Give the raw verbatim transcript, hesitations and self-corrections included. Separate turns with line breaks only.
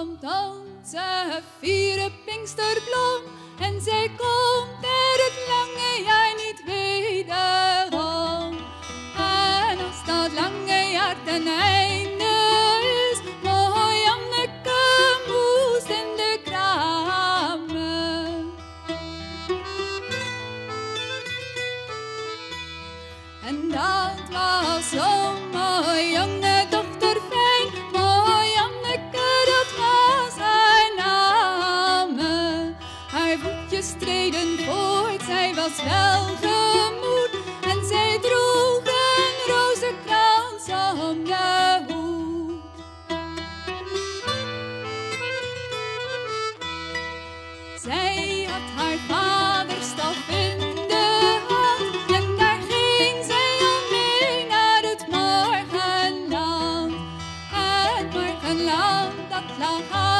komt onze vieren Pinksterblom en zij komt er het lange jaar niet wederom. En als dat lange jaar ten einde is, mooi Janneke moest in de kramen. En dat was zo mooi, jonge dochter fijn, mooi Janneke, dat was haar naam. Haar voetjes streden voort, zij was welgemoed en zij droeg een rozenkrans om de hoed. Zij had haar vaders staf in de hand en daar ging zij al mee naar het morgenland. Het morgenland dat lag